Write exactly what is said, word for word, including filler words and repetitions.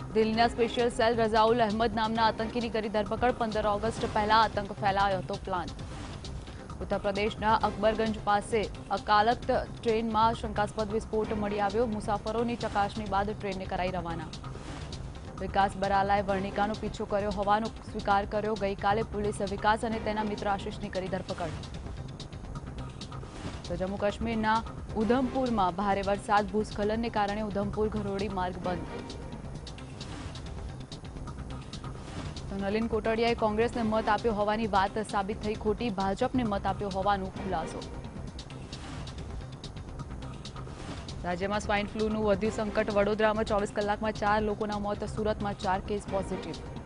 દિલ્હીના special cell રઝાઉલ Ahmed નામના આતંકીની કરી ધરપકડ। પંદર ઓગસ્ટ પહેલા આતંક ફેલાયો હતો પ્લાન। ઉત્તર પ્રદેશના અકબરગંજ પાસે અકાલત ટ્રેનમાં શંકાસ્પદ વિસ્ફોટ મળી આવ્યો। મુસાફરોની ચકાસણી બાદ ટ્રેનને કરાઈ રવાના। વિકાસ બરાલાએ વર્ણિકાનો પીછો કર્યો હોવાનો સ્વીકાર કર્યો। ગઈકાલે પોલીસે વિકાસ અને તેના મિત્ર આશિષની કરી ધરપકડ। તો જમ્મુ કાશ્મીરના ઉધમપુરમાં ભારે વરસાદ, ભૂસ્ખલનને કારણે ઉધમપુર ઘરોડી માર્ગ બંધ। તો નલિન કોટડિયાએ કોંગ્રેસને મત આપ્યો હોવાની વાત સાબિત થઈ ખોટી। ભાજપને મત આપ્યો હોવાનો ખુલાસો। રાજ્યમાં સ્વાઇન ફ્લૂનું વધ્યું સંકટ। વડોદરામાં ચોવીસ કલાકમાં ચાર લોકોના મોત, સુરતમાં ચાર કેસ પોઝિટિવ।